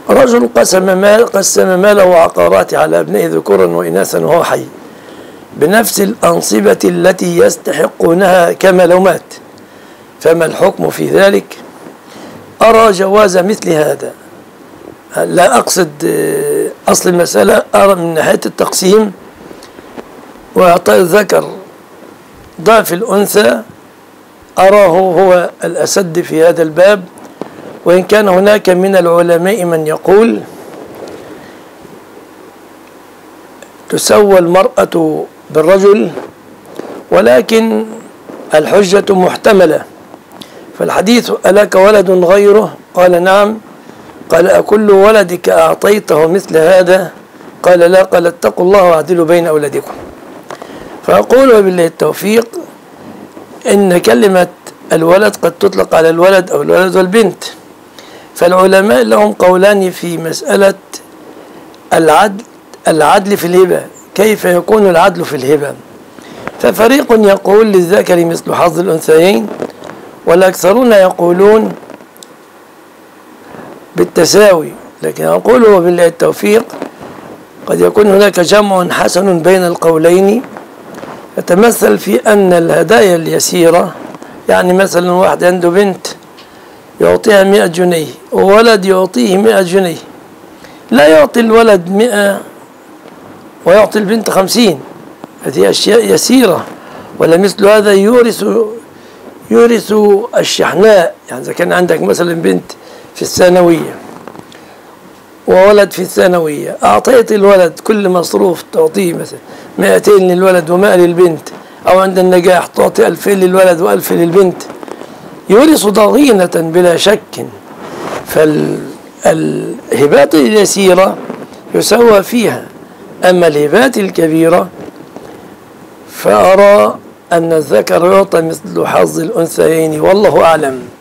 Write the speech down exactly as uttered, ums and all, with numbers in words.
رجل قسم مال قسم ماله وعقاراته على أبنائه ذكورا وإناثا وهو حي بنفس الأنصبة التي يستحقونها كما لو مات، فما الحكم في ذلك؟ أرى جواز مثل هذا. لا أقصد أصل المسألة، أرى من ناحية التقسيم وإعطاء الذكر ضعف الأنثى، أراه هو الأسد في هذا الباب، وإن كان هناك من العلماء من يقول تسوى المرأة بالرجل، ولكن الحجة محتملة. فالحديث ألك ولد غيره؟ قال نعم. قال أكل ولدك أعطيته مثل هذا؟ قال لا. قال اتقوا الله واعدلوا بين أولادكم. فأقول وبالله التوفيق إن كلمة الولد قد تطلق على الولد أو الولد والبنت، فالعلماء لهم قولان في مسألة العدل العدل في الهبة، كيف يكون العدل في الهبة؟ ففريق يقول للذكر مثل حظ الأنثيين، والأكثرون يقولون بالتساوي. لكن أقول وبالله التوفيق قد يكون هناك جمع حسن بين القولين، يتمثل في أن الهدايا اليسيرة، يعني مثلا واحد عنده بنت يعطيها مئة جنيه وولد يعطيه مئة جنيه، لا يعطي الولد مئة ويعطي البنت خمسين، هذه أشياء يسيرة. ولا مثل هذا يورث يورث الشحناء. يعني إذا كان عندك مثلا بنت في الثانوية وولد في الثانوية، أعطيت الولد كل مصروف تعطيه مثلا مئتين للولد ومئة للبنت، أو عند النجاح تعطي ألفين للولد وألف للبنت، يورث ضغينة بلا شك. فالهبات اليسيرة يسوى فيها، أما الهبات الكبيرة فأرى أن الذكر يعطى مثل حظ الأنثيين، والله أعلم.